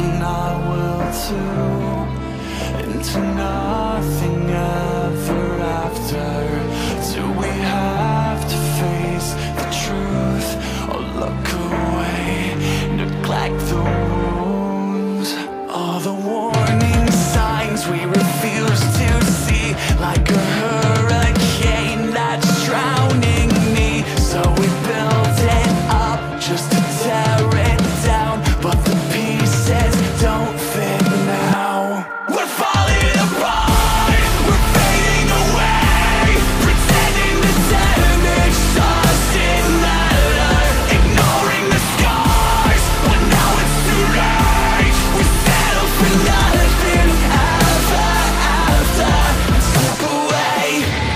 and I will too, into nothing ever after. Do we have to face the truth, or look away, neglect the wounds? All the warning signs we refuse to see, like a hurricane that's drowning me. So we build it up just to tear it down, but the pieces don't fit now. We're falling apart, we're fading away, pretending the damage doesn't matter, ignoring the scars, but now it's too late. We settle for nothing ever after, and slip away.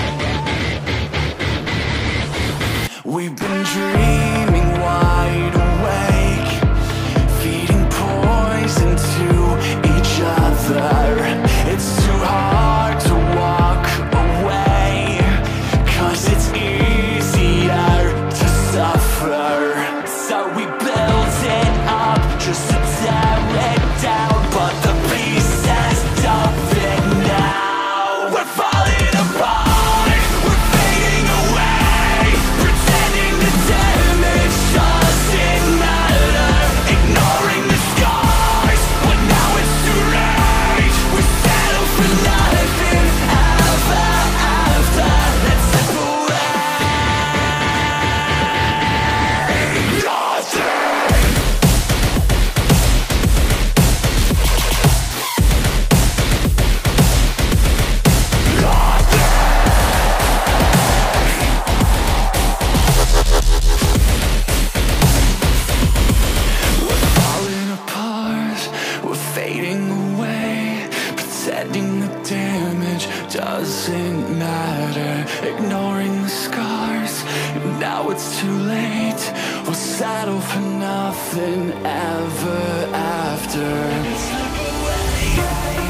We've been dreaming wide awake, feeding poison to each other. It's too hard to walk away, 'cause it's easier to suffer. So we build it up just to tear it down, but the pieces don't fit now. We're falling apart, we're fading away, pretending the damage doesn't matter, ignoring the scars, but now it's too late. We settle for nothing ever after. Let's slip away. Nothing. We're falling apart, we're fading away, pretending the damage doesn't matter, ignoring the scars. Now it's too late, we'll settle for nothing ever after. Slip away.